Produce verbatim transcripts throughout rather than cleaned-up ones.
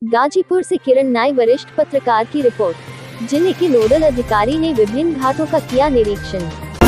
गाजीपुर से किरण नाई वरिष्ठ पत्रकार की रिपोर्ट। जिले के नोडल अधिकारी ने विभिन्न घाटों का किया निरीक्षण।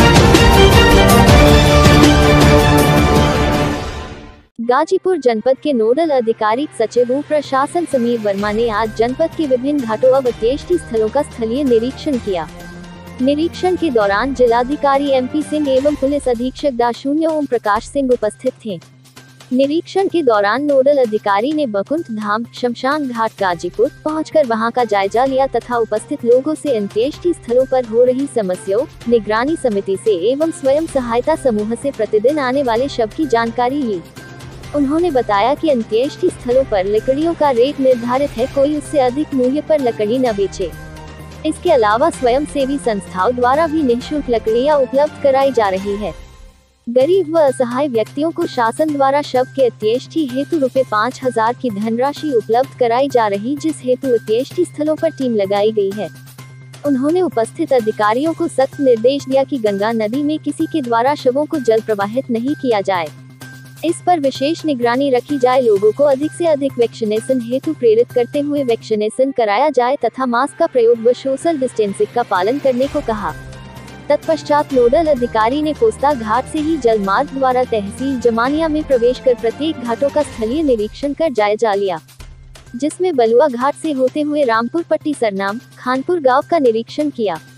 गाजीपुर जनपद के नोडल अधिकारी सचिव प्रशासन समीर वर्मा ने आज जनपद के विभिन्न घाटों व अंत्येष्टि स्थलों का स्थलीय निरीक्षण किया। निरीक्षण के दौरान जिलाधिकारी एमपी सिंह एवं पुलिस अधीक्षक डा शून्य ओम प्रकाश सिंह उपस्थित थे। निरीक्षण के दौरान नोडल अधिकारी ने बकुंठ धाम शमशान घाट गाजीपुर पहुंचकर वहां का जायजा लिया तथा उपस्थित लोगों से अंत्येष्टि स्थलों पर हो रही समस्याओं, निगरानी समिति से एवं स्वयं सहायता समूह से प्रतिदिन आने वाले शव की जानकारी ली। उन्होंने बताया कि अंत्येष्टि स्थलों पर लकड़ियों का रेट निर्धारित है, कोई उससे अधिक मूल्य पर लकड़ी न बेचे। इसके अलावा स्वयं सेवी संस्थाओं द्वारा भी निःशुल्क लकड़ियां उपलब्ध कराई जा रही है। गरीब व असहाय व्यक्तियों को शासन द्वारा शव के अंत्येष्टि हेतु रुपए पाँच हजार की धनराशि उपलब्ध कराई जा रही, जिस हेतु अंत्येष्टि स्थलों पर टीम लगाई गई है। उन्होंने उपस्थित अधिकारियों को सख्त निर्देश दिया कि गंगा नदी में किसी के द्वारा शवों को जल प्रवाहित नहीं किया जाए। इस पर विशेष निगरानी रखी जाए, लोगों को अधिक से अधिक वैक्सीनेशन हेतु प्रेरित करते हुए वैक्सीनेशन कराया जाए तथा मास्क का प्रयोग व सोशल डिस्टेंसिंग का पालन करने को कहा। तत्पश्चात नोडल अधिकारी ने पोस्ता घाट से ही जल मार्ग द्वारा तहसील जमानिया में प्रवेश कर प्रत्येक घाटों का स्थलीय निरीक्षण कर जायजा लिया, जिसमें बलुआ घाट से होते हुए रामपुर पट्टी सरनाम खानपुर गांव का निरीक्षण किया।